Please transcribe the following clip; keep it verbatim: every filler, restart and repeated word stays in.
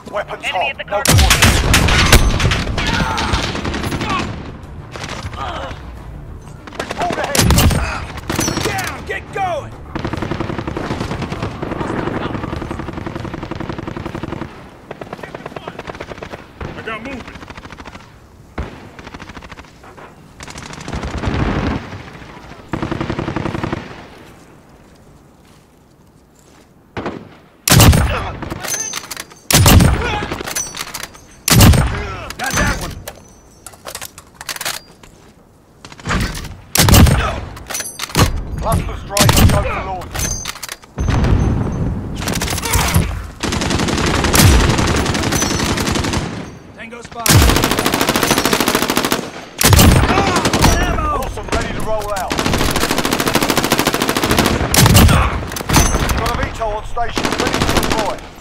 Weapons Enemy hot. at the No cargo. coordinates. Pulled ahead. Down! Get going! I got movement. Got that one! Cluster strike and go for launch. Tango spot. Awesome, ready to roll out. Got a V TOL on station, ready to deploy.